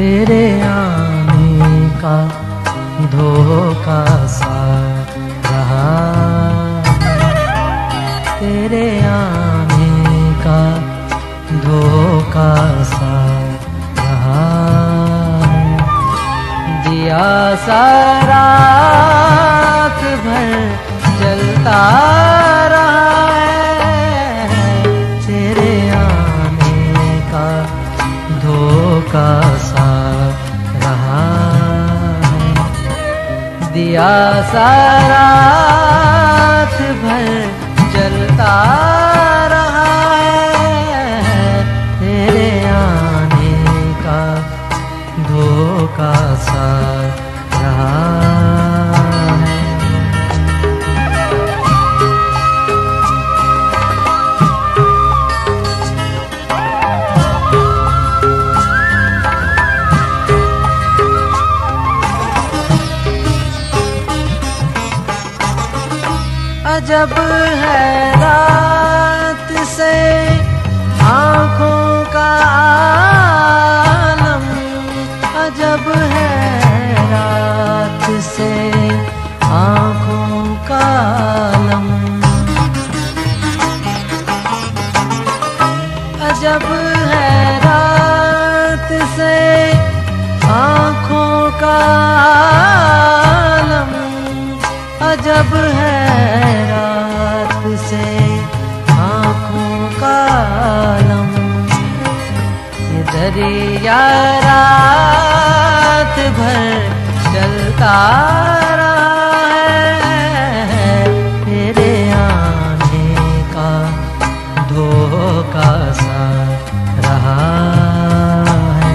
तेरे आने का धोखा सा रहा, तेरे आने का धोखा सा रहा। दिया सा रात भर जलता रहा है, तेरे आने का धोखा सा रहा है। दिया सा रात भर जलता रहा है, तेरे आने का धोखा सा रहा है। अजब है रात से आँखों का आलम, अजब है रात से आँखों का आलम। अजब है रात से आँखों का आलम, अजब है रात से आँखों का आलम। ये दरिया रात भर चलता रहा है, तेरे आने का धोखा सा रहा है।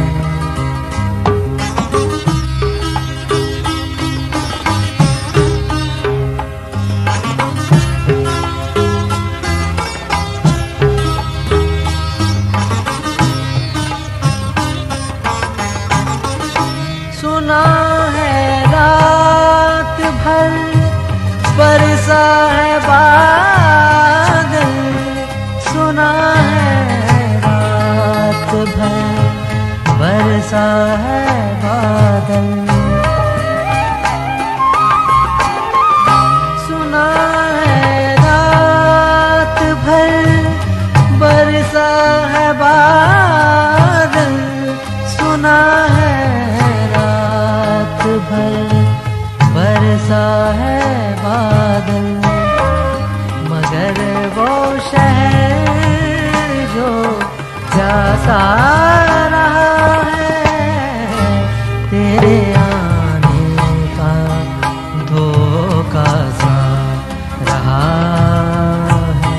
सुना है रात भर बरसा है बादल, सुना है रात भर बरसा है बादल। सुना है रात भर बरसा है बादल, सुना है भर बरसा है बादल। मगर वो शहर जो प्यासा रहा है, तेरे आने का धोखा सा रहा है।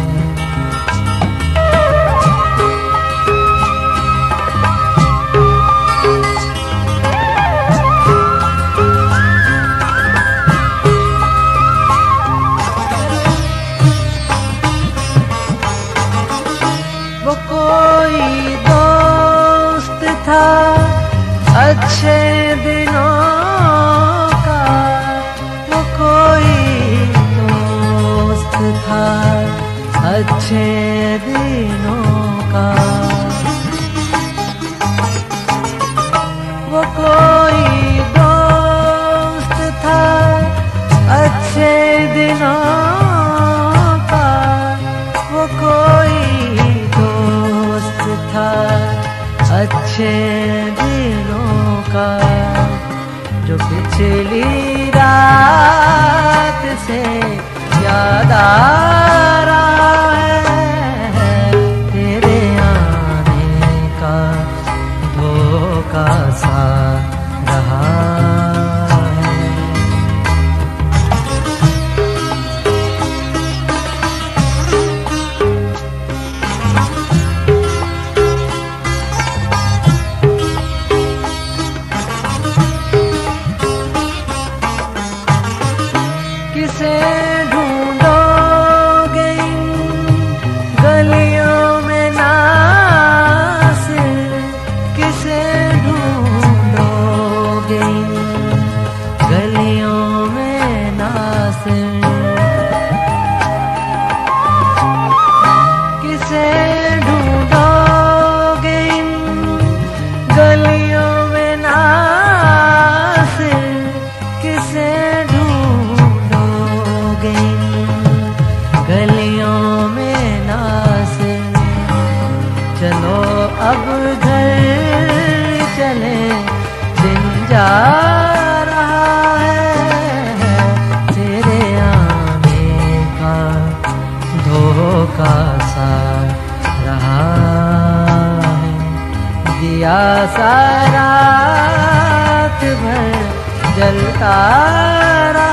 वो कोई दोस्त था अच्छे दिनों का, वो कोई दोस्त था अच्छे दिनों का। वो कोई दोस्त था अच्छे दिनों का, वो कोई दोस्त था अच्छे दिनों का, जो पिछली रात से याद आ रहा है, तेरे आने का धोखा सा रहा है। किसे ढूंढोगे अब घर चले दिन जा रहा है, तेरे आने का धोखा सा रहा है। दिया सा रात भर जलता रहा